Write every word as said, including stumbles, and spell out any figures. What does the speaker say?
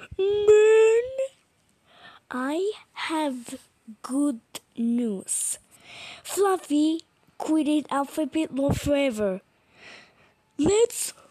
Man, I have good news. Fluffy quitted Alphabet Law forever. Let's